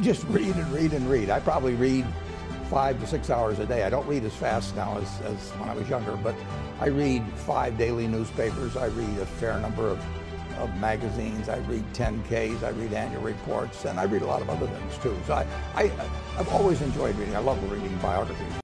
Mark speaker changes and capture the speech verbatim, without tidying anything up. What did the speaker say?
Speaker 1: just read and read and read. I probably read five to six hours a day. I don't read as fast now as, as when I was younger, but I read five daily newspapers. I read a fair number of, of magazines. I read ten Ks. I read annual reports, and I read a lot of other things too. So I, I, I've always enjoyed reading. I love reading biographies.